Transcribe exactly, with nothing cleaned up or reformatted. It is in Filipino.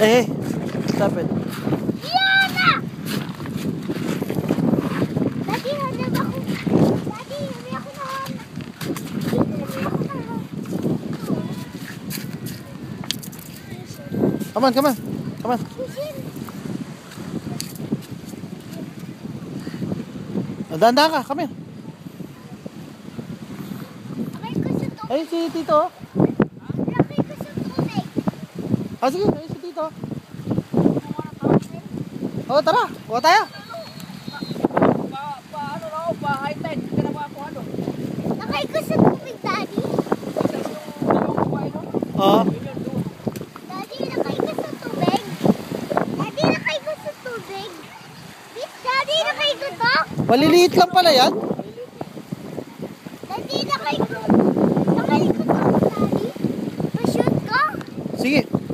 Hey, stop it. Diana! Daddy, hanap ako. Daddy, hindi ako nahanap. Hindi ako nahanap. Come on, come on. Come on. Dahan-dahan ka, come here. Lakay ko sa tubig. Ay, si Tito. Lakay ko sa tubig. Ah, sige, ay, si Tito. Oh, tara, kuha tayo. Paano na ako? Pa-high tide. Hindi ka na pa ako ano? Lakay ko sa tubig, Daddy. Oo. Daddy, lakay ko sa tubig. Daddy, lakay ko sa tubig. Daddy, lakay ko to. Maliliit lang pala yan. Daddy, lakay ko. Lakay ko to, Daddy. Pa-shoot ko. Sige.